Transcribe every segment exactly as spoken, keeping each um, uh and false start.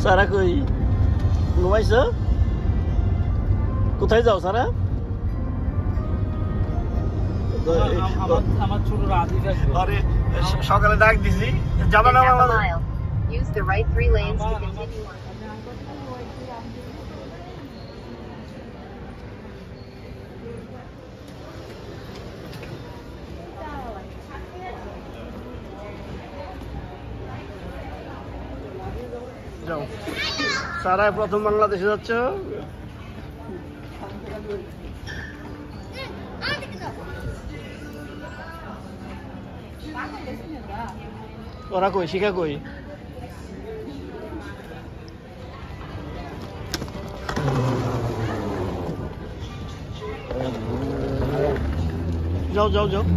সারা কই ঘুমাইছো? কোথায় যাও সারা? আমার ছোট রাধিকা আরে সকালে ডাক দিছি যাবা না মামা? Use the right three lanes to continue on. যাও সারা প্রথম বাংলাদেশে যাচ্ছ? ওরা কই শিখা কই? যাও যাও যাও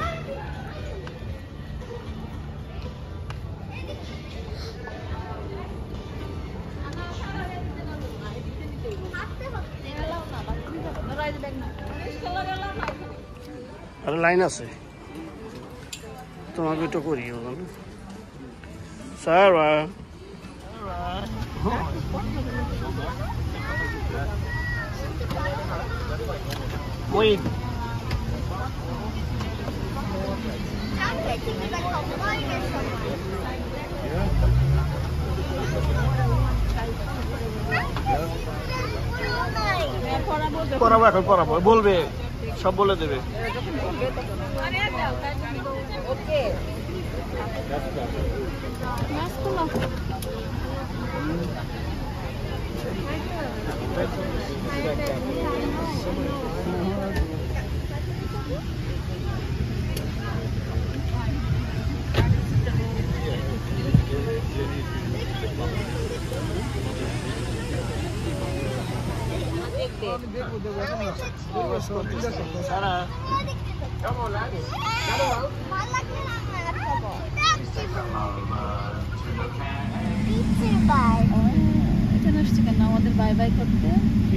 আরে লাইন আছে তোমাকে তো করি স্যার ওই পড়াবো এখন পড়াবো বলবে সব বলে দেবে সারা আমাদের বাই বাই করতে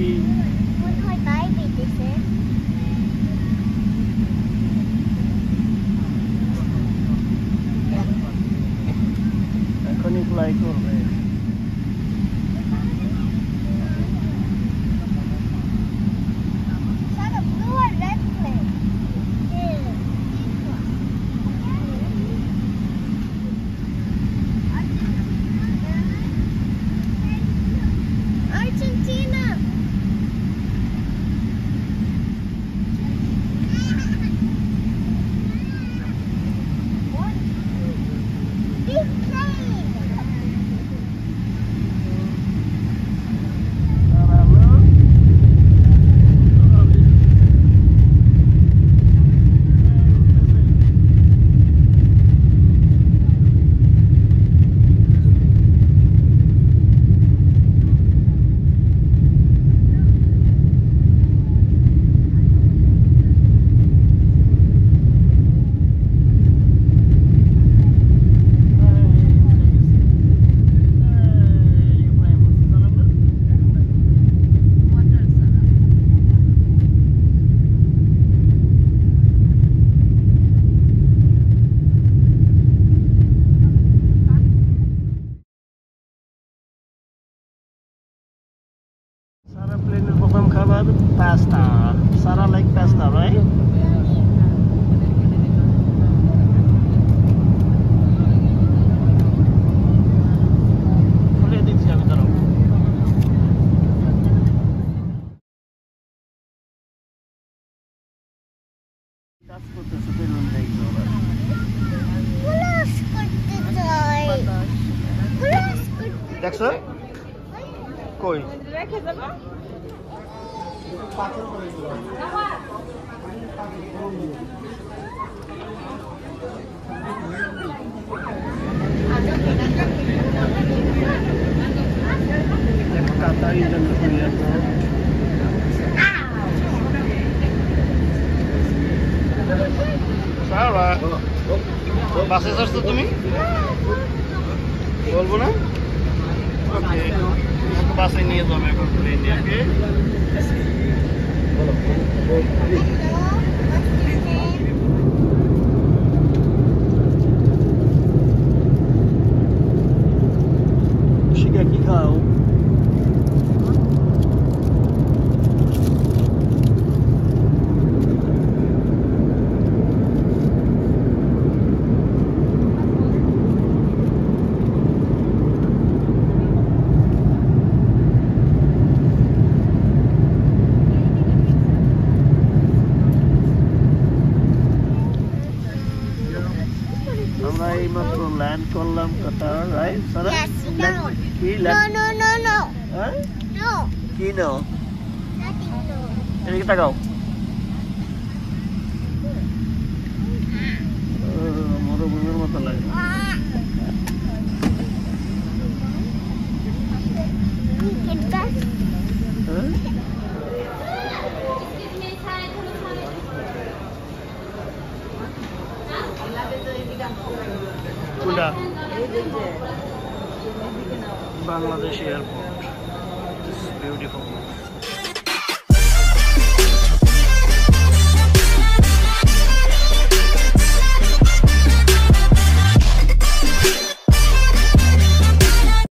এখনই ফ্লাই করবে Sarah playing the program cover pasta. Sarah like pasta, right? Fully দিচ্ছি আমি ধরো কাজ করতেছে বেলুন দেখো ক্লাস করতে চাই ক্লাস করতে দেখছো কই রেখে দেবো কাতারি জন্য করিয়া তো সারা বাসে চড়ছো তুমি বলবো না ওকে বাসে নিয়ে যাবো এখন প্লেনে শিখা কি খা ল্যান্ড করলাম কোথাও, রাইট সারা? Yes, no. কি No, land? no, no, no. হ্যাঁ No. কি নাও? Nothing, no. এদিকে তাকাও। মরুভূমির মতো লাগে। It's a হ্যাঁ কোনটা? Bangladesh airport, beautiful.